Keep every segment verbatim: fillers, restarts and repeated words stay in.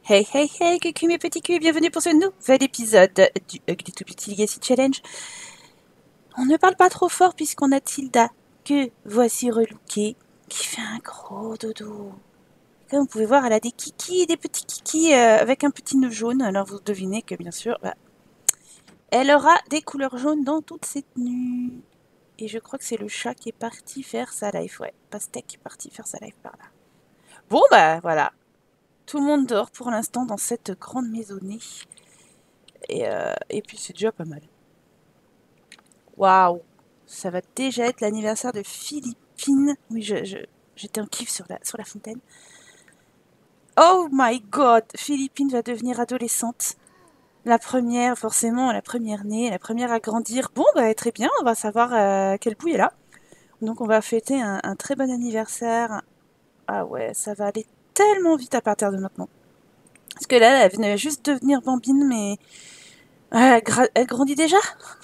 Hey hey hey, coucou mes petits culs, bienvenue pour ce nouvel épisode du Ugly to Beauty Legacy Challenge. On ne parle pas trop fort puisqu'on a Tilda, que voici relookée, qui fait un gros dodo. Comme vous pouvez voir, elle a des kikis, des petits kikis euh, avec un petit nœud jaune. Alors vous devinez que bien sûr, bah, elle aura des couleurs jaunes dans toute cette tenue. Et je crois que c'est le chat qui est parti faire sa life, ouais. Pastèque qui est parti faire sa life par là. Bon bah voilà. Tout le monde dort pour l'instant dans cette grande maisonnée. Et, euh, et puis c'est déjà pas mal. Waouh! Ça va déjà être l'anniversaire de Philippine. Oui, je, je, j'étais en kiff sur la, sur la fontaine. Oh my god! Philippine va devenir adolescente. La première, forcément, la première née, la première à grandir. Bon, bah très bien, on va savoir euh, quel bout est là. Donc on va fêter un, un très bon anniversaire. Ah ouais, ça va aller tellement vite à partir de maintenant. Parce que là, elle venait juste de devenir bambine, mais elle, gra- elle grandit déjà.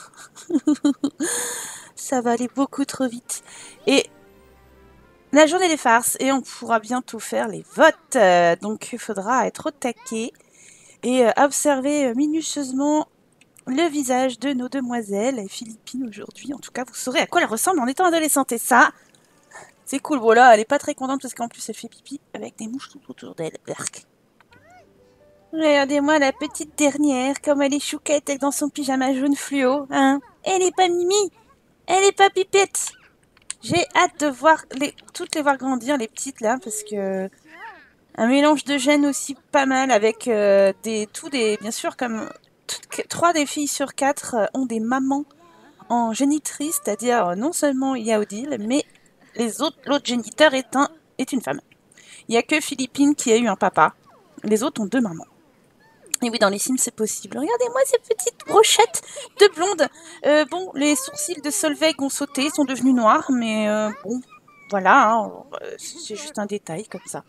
Ça va aller beaucoup trop vite. Et la journée des farces, et on pourra bientôt faire les votes. Euh, donc il faudra être au taquet et euh, observer euh, minutieusement le visage de nos demoiselles et Philippines aujourd'hui. En tout cas, vous saurez à quoi elles ressemblent en étant adolescentes. Et ça, c'est cool. Voilà, elle est pas très contente parce qu'en plus elle fait pipi avec des mouches tout autour d'elle. Berk. Regardez-moi la petite dernière, comme elle est chouquette dans son pyjama jaune fluo. Hein, elle est pas Mimi, elle est pas Pipette. J'ai hâte de voir les, toutes les voir grandir, les petites là, parce que un mélange de gènes aussi pas mal avec euh, des, tous des, bien sûr, comme toutes, trois des filles sur quatre euh, ont des mamans en génitrice, c'est-à-dire euh, non seulement il y a Odile, mais les autres, l'autre géniteur est un, est une femme. Il y a que Philippine qui a eu un papa. Les autres ont deux mamans. Et oui, dans les Sims, c'est possible. Regardez-moi ces petites brochettes de blondes. Euh, bon, les sourcils de Solveig ont sauté, ils sont devenus noirs, mais euh, bon, voilà, hein, euh, c'est juste un détail comme ça.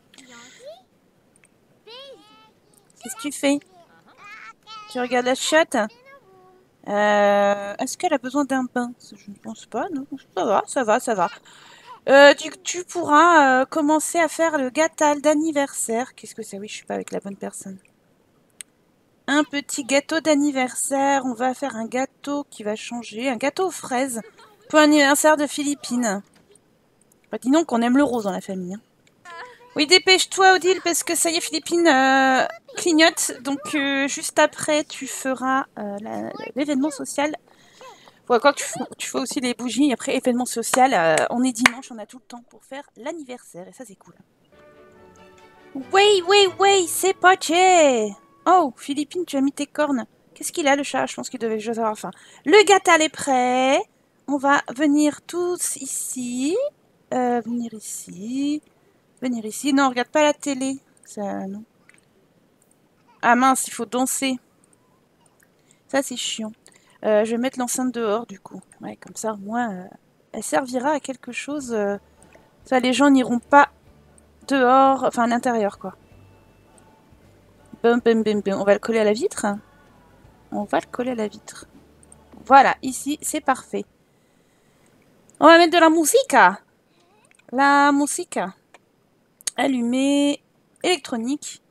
Qu'est-ce que tu fais? Tu regardes la chatte? euh, Est-ce qu'elle a besoin d'un bain? Je ne pense pas, non. Ça va, ça va, ça va. Euh, tu, tu pourras euh, commencer à faire le gâteau d'anniversaire. Qu'est-ce que c'est? Oui, je suis pas avec la bonne personne. Un petit gâteau d'anniversaire. On va faire un gâteau qui va changer. Un gâteau aux fraises pour l'anniversaire de Philippine. Bah, dis donc qu'on aime le rose dans la famille. Hein. Oui, dépêche-toi, Odile, parce que ça y est, Philippine euh, clignote. Donc, euh, juste après, tu feras euh, l'événement social. Ouais, quoi que tu, tu fais aussi les bougies. Après, événement social, euh, on est dimanche, on a tout le temps pour faire l'anniversaire. Et ça, c'est cool. Oui, oui, oui, c'est poché. Oh, Philippine, tu as mis tes cornes. Qu'est-ce qu'il a, le chat? Je pense qu'il devait juste avoir faim. Le gâteau est prêt. On va venir tous ici. Euh, venir ici. Venir ici. Non, regarde pas la télé. Ça, non. Ah mince, il faut danser. Ça, c'est chiant. Euh, je vais mettre l'enceinte dehors, du coup. Ouais, comme ça, au moins, euh, elle servira à quelque chose. Euh... Ça, les gens n'iront pas dehors, enfin à l'intérieur, quoi. Bum, bum, bum, bum. On va le coller à la vitre. On va le coller à la vitre. Voilà, ici, c'est parfait. On va mettre de la musique. La musique. Allumée. Électronique.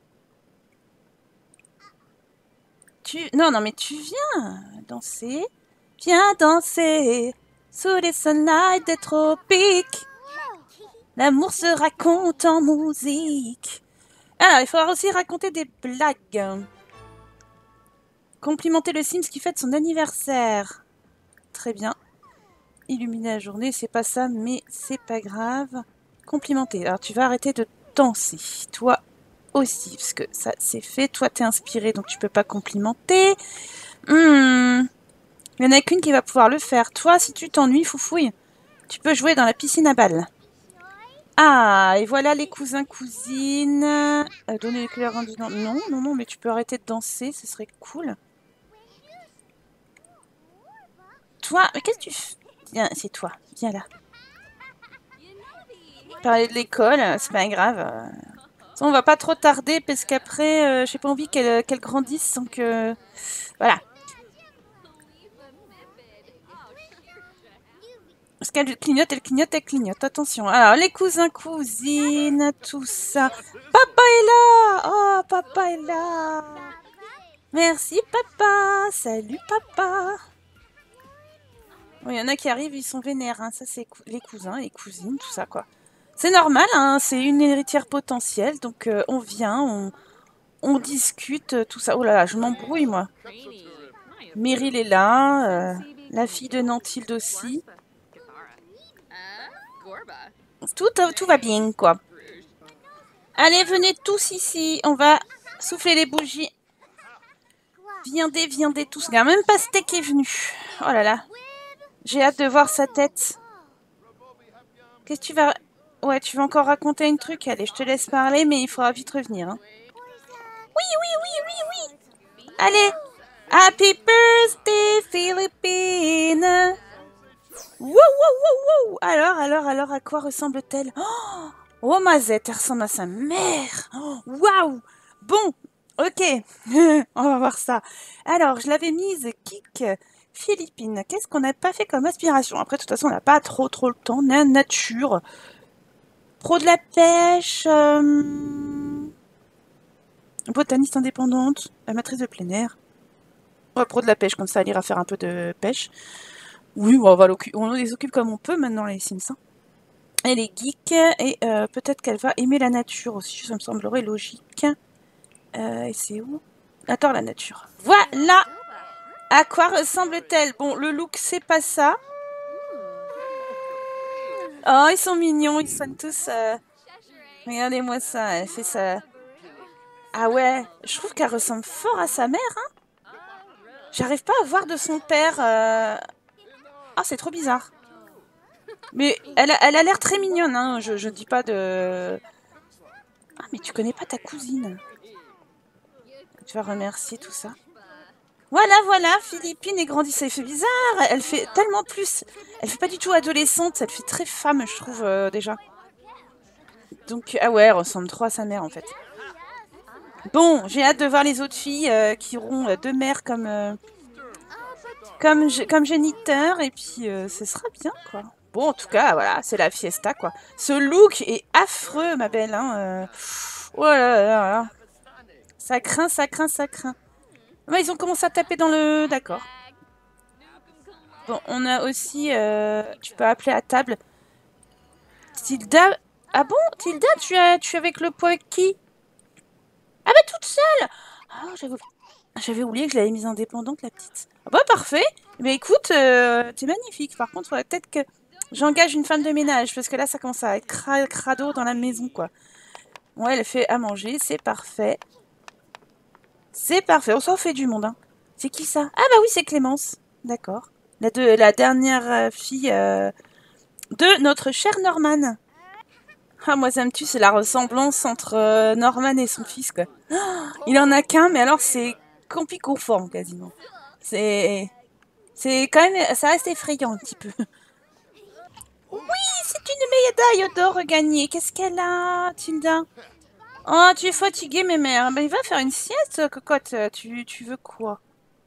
Tu... Non, non, mais tu viens danser. Viens danser sous les sunlights des tropiques. L'amour se raconte en musique. Alors, il faudra aussi raconter des blagues. Complimenter le Sims qui fête son anniversaire. Très bien. Illuminer la journée, c'est pas ça, mais c'est pas grave. Complimenter. Alors, tu vas arrêter de danser. Toi aussi, parce que ça, c'est fait. Toi, t'es inspiré, donc tu peux pas complimenter. Hmm. Il n'y en a qu'une qui va pouvoir le faire. Toi, si tu t'ennuies, foufouille, tu peux jouer dans la piscine à balles. Ah, et voilà les cousins-cousines. Euh, donner les couleurs rendues. Non, non, non, non, mais tu peux arrêter de danser, ce serait cool. Toi, mais qu'est-ce que tu fais? Viens, c'est toi, viens là. Parler de l'école, c'est pas grave. On va pas trop tarder parce qu'après, euh, j'ai pas envie qu'elle qu'elle grandisse sans que... Voilà. Parce qu'elle clignote, elle clignote, elle clignote. Attention. Alors, les cousins, cousines, tout ça. Papa est là! Oh, papa est là! Merci, papa! Salut, papa! Bon, il y en a qui arrivent, ils sont vénères. Hein. Ça, c'est les cousins, les cousines, tout ça, quoi. C'est normal, hein. C'est une héritière potentielle. Donc, euh, on vient, on, on discute, euh, tout ça. Oh là là, je m'embrouille, moi. Meryl est là. Euh, la fille de Nantilde aussi. Tout, tout va bien, quoi. Allez, venez tous ici. On va souffler les bougies. Viendez, viendez tous. Regarde, même Pastèque est venu. Oh là là. J'ai hâte de voir sa tête. Qu'est-ce que tu vas... Ouais, tu vas encore raconter un truc. Allez, je te laisse parler, mais il faudra vite revenir. Hein. Oui, oui, oui, oui, oui. Allez. Happy birthday, Philippine. Wouh, wouh, wouh, wouh. Alors, alors, alors, à quoi ressemble-t-elle? Oh, oh, Mazette, elle ressemble à sa mère. Waouh. Bon, ok. On va voir ça. Alors, je l'avais mise kick Philippine. Qu'est-ce qu'on n'a pas fait comme aspiration? Après, de toute façon, on n'a pas trop, trop le temps. Na nature. Pro de la pêche. Euh... Botaniste indépendante. Amatrice de plein air. Ouais, pro de la pêche, comme ça, elle ira faire un peu de pêche. Oui, on, va on les occupe comme on peut maintenant, les Sims. Hein. Elle est geek et euh, peut-être qu'elle va aimer la nature aussi, ça me semblerait logique. Euh, et c'est où? Attends, la nature. Voilà! À quoi ressemble-t-elle? Bon, le look, c'est pas ça. Oh, ils sont mignons, ils sont tous... Euh... Regardez-moi ça, elle fait ça... Ah ouais, je trouve qu'elle ressemble fort à sa mère. Hein. J'arrive pas à voir de son père... Euh... Ah, c'est trop bizarre. Mais elle a, elle a l'air très mignonne, hein. Je, je dis pas de... Ah, mais tu connais pas ta cousine. Tu vas remercier tout ça. Voilà, voilà, Philippine est grandie. Ça fait bizarre. Elle fait tellement plus... Elle fait pas du tout adolescente. Elle fait très femme, je trouve, euh, déjà. Donc, ah ouais, elle ressemble trop à sa mère, en fait. Bon, j'ai hâte de voir les autres filles euh, qui auront euh, deux mères comme... Euh, comme, comme géniteur. Et puis, euh, ce sera bien, quoi. Bon, en tout cas, voilà, c'est la fiesta, quoi. Ce look est affreux, ma belle. Hein, euh... Oh là là là là. Ça craint, ça craint, ça craint. Ouais, ils ont commencé à taper dans le... D'accord. Bon, on a aussi... Euh... Tu peux appeler à table. Tilda... Ah bon, Tilda, tu, as... tu es avec le pot avec qui? Ah bah, toute seule. Ah, j'avais... J'avais oublié que je l'avais mise indépendante, la petite. Ah bah, parfait. Mais écoute, euh... t'es magnifique. Par contre, il faudrait peut-être que j'engage une femme de ménage. Parce que là, ça commence à être cra... crado dans la maison, quoi. Ouais, elle fait à manger, c'est parfait. C'est parfait, on s'en fait du monde. Hein. C'est qui ça? Ah bah oui, c'est Clémence. D'accord. La, de, la dernière fille euh, de notre cher Norman. Ah, moi ça me tue, c'est la ressemblance entre euh, Norman et son fils, quoi. Oh, il en a qu'un, mais alors c'est compi-conforme, quasiment. C'est... C'est quand même... Ça reste effrayant, un petit peu. Oui, c'est une médaille d'or gagnée. Qu'est-ce qu'elle a, Tilda? Oh, tu es fatiguée, mes mères. Ben, il va faire une sieste, cocotte. Tu, tu veux quoi?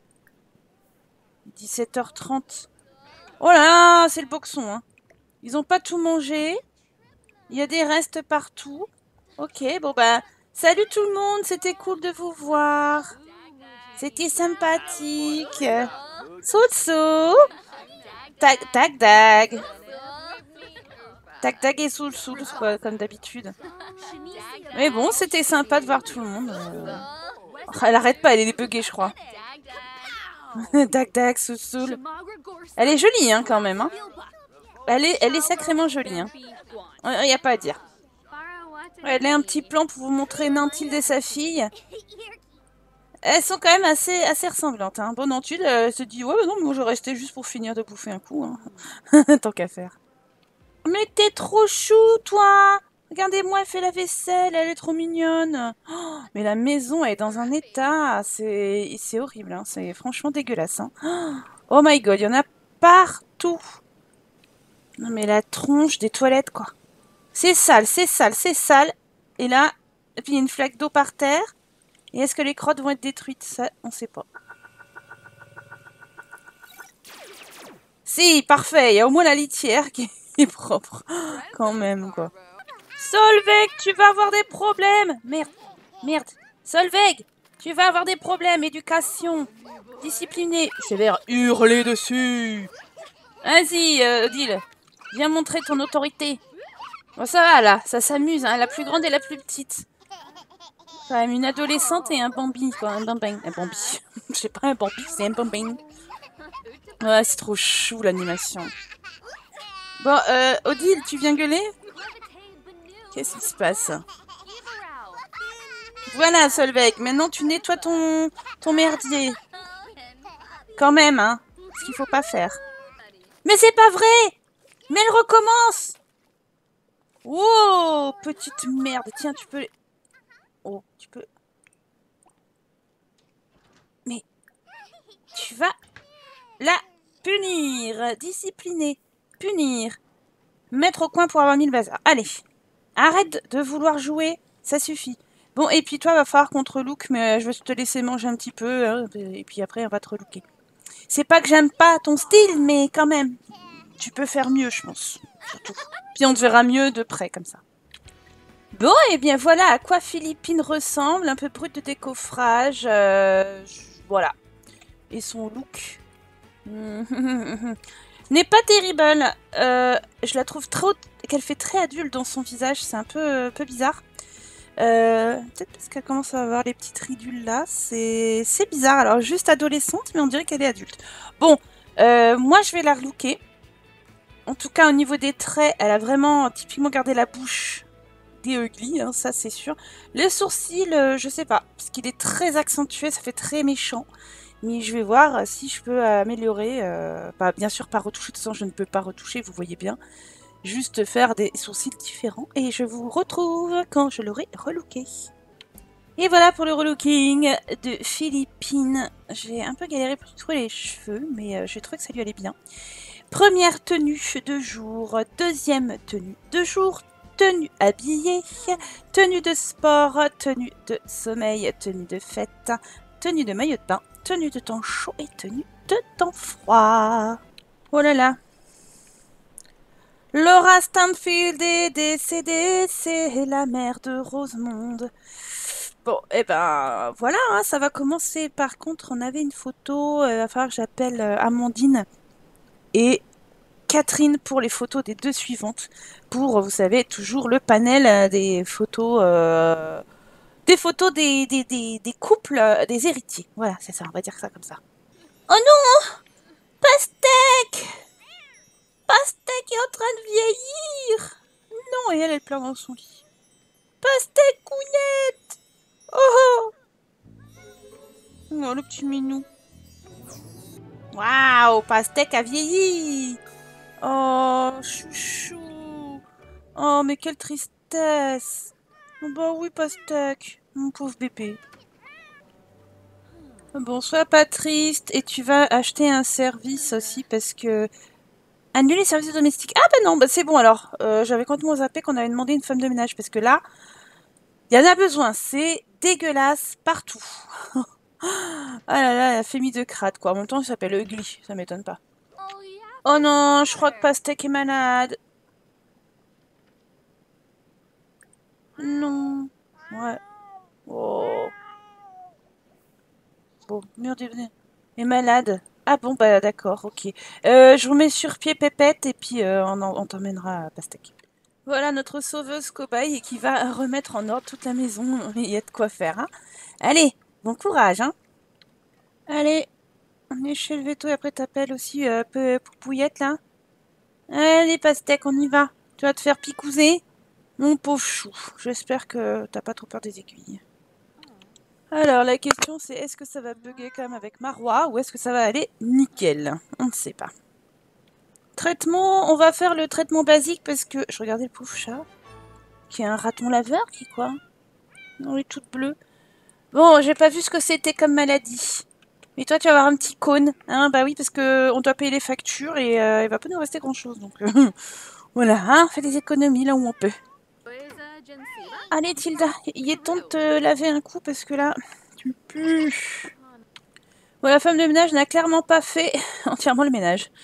dix-sept heures trente. Oh là là, c'est le boxon. Hein. Ils ont pas tout mangé. Il y a des restes partout. Ok, bon bah, salut tout le monde. C'était cool de vous voir. C'était sympathique. Soul-soul. Tac, tac, dag. Tac, tac et soul-soul, comme d'habitude. Mais bon, c'était sympa de voir tout le monde. Euh... Oh, elle arrête pas, elle est buggée, je crois. Tac, tac, soul-soul. Elle est jolie, hein, quand même. Hein. Elle, est, elle est sacrément jolie. Hein. Il n'y a pas à dire. Elle a un petit plan pour vous montrer Nantilde et sa fille. Elles sont quand même assez, assez ressemblantes. Hein. Bon, Nantilde, elle se dit, ouais, bah non, mais moi je restais juste pour finir de bouffer un coup. Hein. Tant qu'à faire. Mais t'es trop chou, toi! Regardez-moi, elle fait la vaisselle, elle est trop mignonne. Oh, mais la maison elle est dans un état, c'est c'est horrible, hein. C'est franchement dégueulasse. Hein. Oh my god, il y en a partout. Non mais la tronche des toilettes, quoi. C'est sale, c'est sale, c'est sale. Et là, et puis il y a une flaque d'eau par terre. Et est-ce que les crottes vont être détruites? Ça, on sait pas. Si, parfait. Il y a au moins la litière qui est propre. Quand même, quoi. Solveig, tu vas avoir des problèmes. Merde, merde. Solveig, tu vas avoir des problèmes. Éducation. Discipliné. Sévère, hurler dessus. Vas-y, euh, Odile. Viens montrer ton autorité. Bon, ça va, là. Ça s'amuse, hein. La plus grande et la plus petite. Quand même une adolescente et un bambi, quoi. Un bambin. Un bambi. Je sais pas, un bambi, c'est un bambin. Ouais, c'est trop chou, l'animation. Bon, euh, Odile, tu viens gueuler? Qu'est-ce qui se passe? Voilà, Solveig. Maintenant, tu nettoies ton, ton merdier. Quand même, hein. Ce qu'il faut pas faire. Mais c'est pas vrai! Mais elle recommence! Oh, petite merde. Tiens, tu peux... Oh, tu peux... Mais... Tu vas... La punir. Discipliner. Punir. Mettre au coin pour avoir mis le bazar. Allez. Arrête de vouloir jouer. Ça suffit. Bon, et puis toi, va falloir qu'on te relook, mais je vais te laisser manger un petit peu, hein, et puis après, on va te relooker. C'est pas que j'aime pas ton style, mais quand même, tu peux faire mieux, je pense. Surtout. Puis on te verra mieux de près, comme ça. Bon, et bien voilà à quoi Philippine ressemble, un peu brute de décoffrage, euh, voilà. Et son look n'est pas terrible. Euh, je la trouve trop, qu'elle fait très adulte dans son visage, c'est un peu, un peu bizarre. Euh, Peut-être parce qu'elle commence à avoir les petites ridules là, c'est bizarre. Alors juste adolescente, mais on dirait qu'elle est adulte. Bon, euh, moi je vais la relooker. En tout cas au niveau des traits, elle a vraiment typiquement gardé la bouche des ugly, hein, ça c'est sûr. Les sourcils, euh, je sais pas, parce qu'il est très accentué, ça fait très méchant. Mais je vais voir si je peux améliorer. Euh, bah, bien sûr pas retoucher, de toute façon je ne peux pas retoucher, vous voyez bien. Juste faire des sourcils différents et je vous retrouve quand je l'aurai relooké. Et voilà pour le relooking de Philippine. J'ai un peu galéré pour trouver les cheveux, mais euh, j'ai trouvé que ça lui allait bien. Première tenue de jour, deuxième tenue de jour, tenue habillée, tenue de sport, tenue de sommeil, tenue de fête, tenue de maillot de bain, tenue de temps chaud et tenue de temps froid. Oh là là. Laura Stanfield est décédée, c'est la mère de Rosemonde. Bon, et eh ben voilà, hein, ça va commencer. Par contre, on avait une photo, il euh, va falloir que j'appelle euh, Amandine et Catherine pour les photos des deux suivantes. Pour, vous savez, toujours le panel euh, des photos, euh, des photos des, des, des, des couples, euh, des héritiers. Voilà, c'est ça, on va dire ça comme ça. Oh non! Pastèque! Pastèque est en train de vieillir! Non, et elle, elle pleure dans son lit. Pastèque counette! Oh! Oh, le petit minou. Waouh, Pastèque a vieilli! Oh, chouchou! Oh, mais quelle tristesse! Oh, bah oui, Pastèque, mon pauvre bébé. Bon, sois pas triste, et tu vas acheter un service aussi, parce que... Annuler les services domestiques. Ah bah non, bah c'est bon alors. Euh, J'avais complètement zappé qu'on avait demandé une femme de ménage, parce que là, il y en a besoin. C'est dégueulasse partout. Ah là là, la famille de crade, quoi. En même temps, il s'appelle Ugly, ça m'étonne pas. Oh non, je crois que Pastèque est malade. Non. Ouais. Oh. Bon, merde, est malade. Ah bon, bah d'accord, ok. Euh, je vous mets sur pied Pépette et puis euh, on, on t'emmènera à Pastèque. Voilà notre sauveuse cobaye qui va remettre en ordre toute la maison. Il y a de quoi faire, hein. Allez, bon courage, hein. Allez, on est chez le veto et après t'appelles aussi euh, peu Poupouillette, là. Allez, Pastèque, on y va. Tu vas te faire picouser. Mon pauvre chou, j'espère que t'as pas trop peur des aiguilles. Alors, la question c'est est-ce que ça va bugger quand même avec Marois ou est-ce que ça va aller nickel? On ne sait pas. Traitement, on va faire le traitement basique parce que... Je regardais le pauvre chat. Qui est un raton laveur, qui quoi? Non, il est toute bleue. Bon, j'ai pas vu ce que c'était comme maladie. Mais toi, tu vas avoir un petit cône. Hein, bah oui, parce que on doit payer les factures et euh, il va pas nous rester grand-chose. Donc, euh, voilà, hein, on fait des économies là où on peut. Allez, Tilda, il est temps de te laver un coup parce que là, tu pues. Bon, la femme de ménage n'a clairement pas fait entièrement le ménage.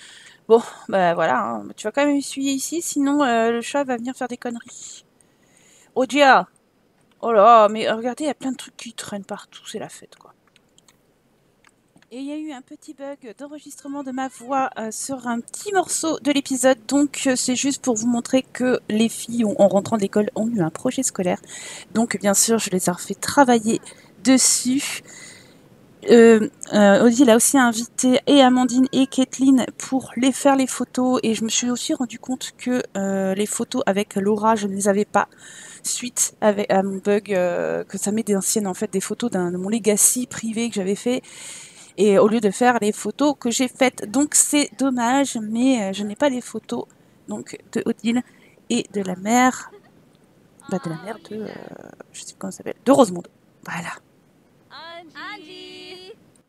Bon, bah voilà, hein. Tu vas quand même essuyer ici, sinon euh, le chat va venir faire des conneries. Odia! Oh là, mais regardez, il y a plein de trucs qui traînent partout, c'est la fête, quoi. Et il y a eu un petit bug d'enregistrement de ma voix euh, sur un petit morceau de l'épisode, donc euh, c'est juste pour vous montrer que les filles, ont, en rentrant de l'école, ont eu un projet scolaire. Donc bien sûr, je les ai refait travailler dessus. Euh, euh, Odile a aussi invité et Amandine et Kathleen pour les faire les photos, et je me suis aussi rendu compte que euh, les photos avec Laura, je ne les avais pas suite avec, à mon bug, euh, que ça met des anciennes en fait, des photos d'un, de mon legacy privé que j'avais fait, et au lieu de faire les photos que j'ai faites. Donc c'est dommage, mais euh, je n'ai pas les photos donc de Odile et de la mère, bah de la mère de, euh, je sais pas comment ça s'appelle, de Rosemonde. Voilà. Angie.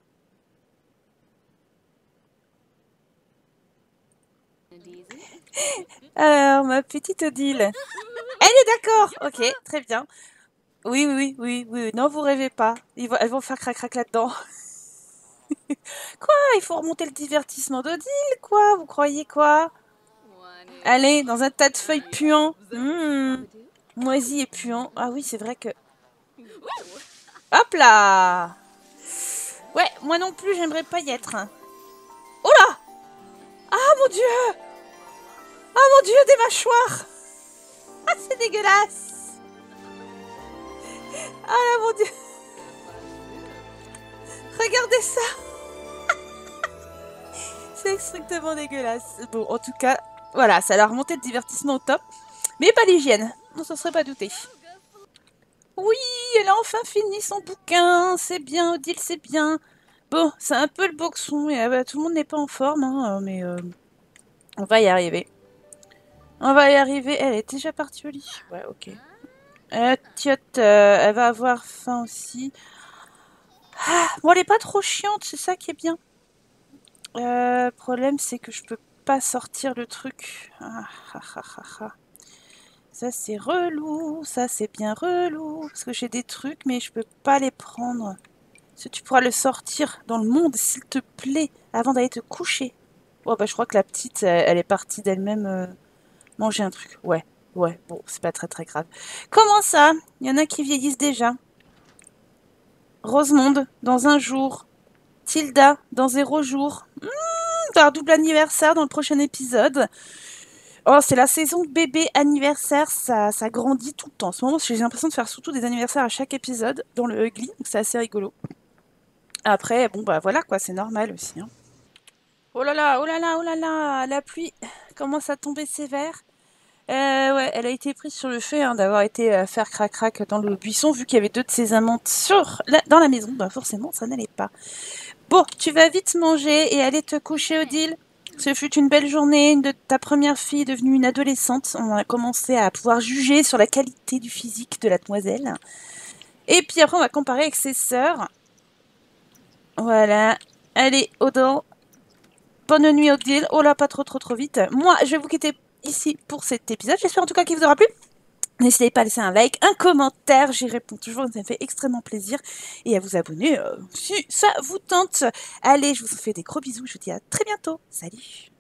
Alors, ma petite Odile. Elle est d'accord. Ok, très bien. Oui, oui, oui, oui, oui. Non, vous rêvez pas. Ils vont, elles vont faire crac-crac là-dedans. Quoi? Il faut remonter le divertissement d'Odile, quoi? Vous croyez quoi? Allez, dans un tas de feuilles puants. Mmh. Moisi et puant. Ah oui, c'est vrai que... Hop là! Ouais, moi non plus, j'aimerais pas y être. Oh là! Ah mon dieu! Ah mon dieu, des mâchoires! Ah, c'est dégueulasse! Ah là, mon dieu! Regardez ça! C'est strictement dégueulasse. Bon, en tout cas, voilà, ça a la remontée de divertissement au top. Mais pas l'hygiène. On s'en serait pas douté. Oui, elle a enfin fini son bouquin. C'est bien, Odile, c'est bien. Bon, c'est un peu le boxon. Et, euh, bah, tout le monde n'est pas en forme, hein, mais euh, on va y arriver. On va y arriver. Elle est déjà partie au lit. Ouais, ok. Euh, Tiotte, euh, elle va avoir faim aussi. Ah, bon, elle est pas trop chiante, c'est ça qui est bien. Le euh, problème, c'est que je peux pas sortir le truc. Ah, ah, ah, ah, ah. Ça, c'est relou. Ça, c'est bien relou. Parce que j'ai des trucs, mais je peux pas les prendre. Est-ce que tu pourras le sortir dans le monde, s'il te plaît, avant d'aller te coucher? Oh, bah, je crois que la petite, elle, elle est partie d'elle-même euh, manger un truc. Ouais, ouais, bon, c'est pas très très grave. Comment ça? Il y en a qui vieillissent déjà. Rosemonde, dans un jour. Tilda, dans zéro jour. Mmh, un double anniversaire dans le prochain épisode. Oh, c'est la saison bébé anniversaire, ça, ça grandit tout le temps. En ce moment, j'ai l'impression de faire surtout des anniversaires à chaque épisode dans le Ugly, donc c'est assez rigolo. Après, bon, bah voilà quoi, c'est normal aussi. Hein. Oh là là, oh là là, oh là là, la pluie commence à tomber sévère. Euh, ouais, elle a été prise sur le fait hein, d'avoir été euh, faire crac-crac dans le buisson, vu qu'il y avait deux de ses amantes sur la, dans la maison. Bah forcément, ça n'allait pas. Bon, tu vas vite manger et aller te coucher, Odile. Ce fut une belle journée de ta première fille devenue une adolescente. On a commencé à pouvoir juger sur la qualité du physique de la demoiselle. Et puis après, on va comparer avec ses sœurs. Voilà. Allez, Odile. Bonne nuit, Odile. Oh là, pas trop, trop, trop vite. Moi, je vais vous quitter ici pour cet épisode. J'espère en tout cas qu'il vous aura plu. N'hésitez pas à laisser un like, un commentaire, j'y réponds toujours, ça me fait extrêmement plaisir. Et à vous abonner euh, si ça vous tente. Allez, je vous fais des gros bisous, je vous dis à très bientôt. Salut!